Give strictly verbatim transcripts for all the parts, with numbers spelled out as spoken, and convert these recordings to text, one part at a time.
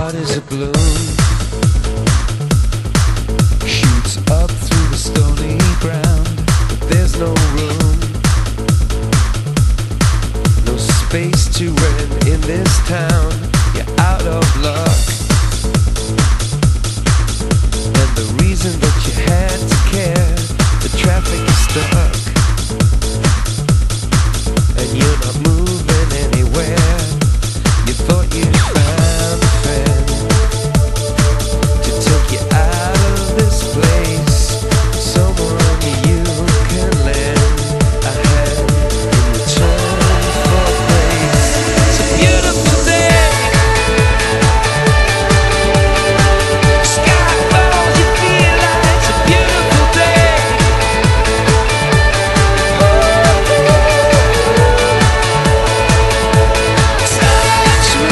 heart is a balloon, shoots up through the stony ground, but there's no room, no space to rent in this town. You're out of luck, and the reason that you had to care, the traffic is stuck, and you're not moving anywhere. You thought you found a friend to take you out of this place, someone you can lend a hand in return for praise. It's a beautiful day, sky falls, you feel like it's a beautiful day. Touch me,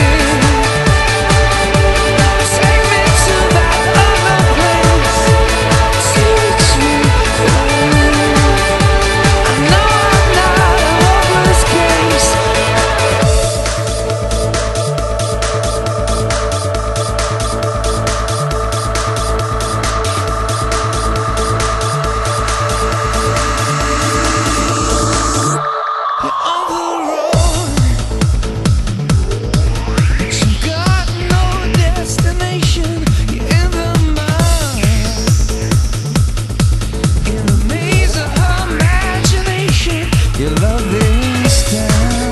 take me to that other place. Teach me, I know I'm not a hopeless case. You're on the road, but you got no destination. You're in the mud, in the maze of her imagination. You love this town,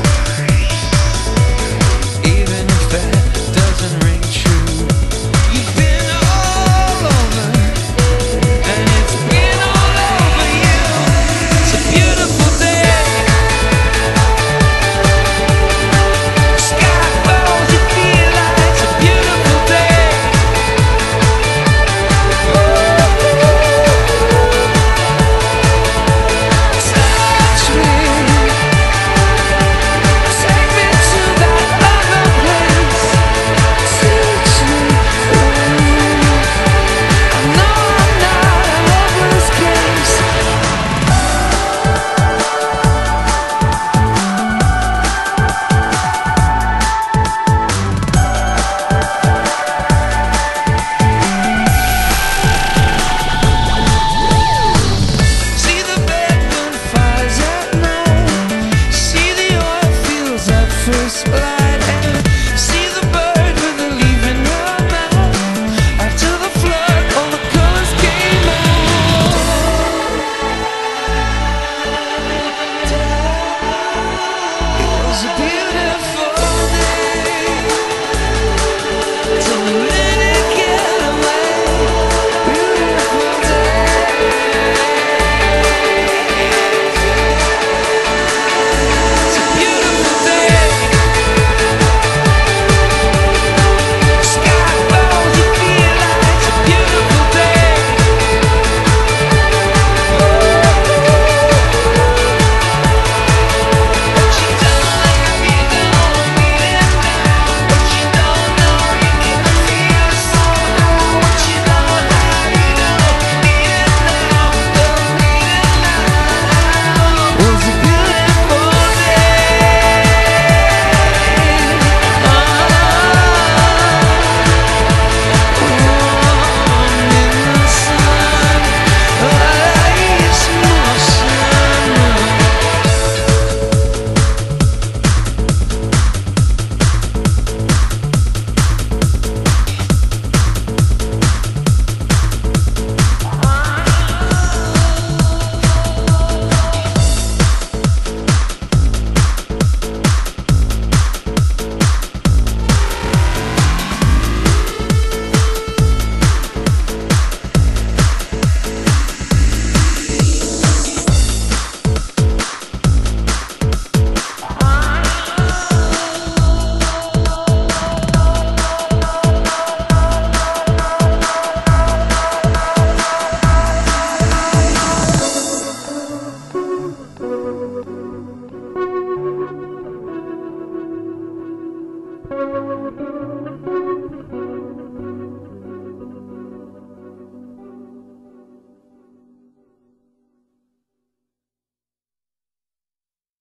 even if that doesn't ring true. You've been all over, and it's been all over you. It's a beautiful day, sky falls, you feel like it's a beautiful day. Touch me, take me to that other place. Teach me, I know I'm not a hopeless case. See the bedroom fires at night, see the oil fields at first light.